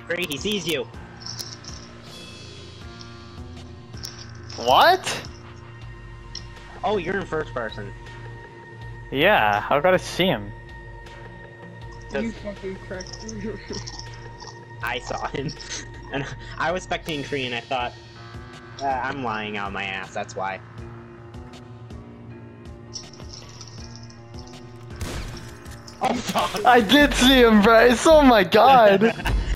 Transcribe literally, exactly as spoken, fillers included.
Great, he sees you. What? Oh, you're in first person. Yeah, how gotta see him? You fucking cracked. I saw him. And I was spectating Kree and I thought, uh, I'm lying out my ass, that's why. Oh fuck! I did see him, Bryce! Oh my god!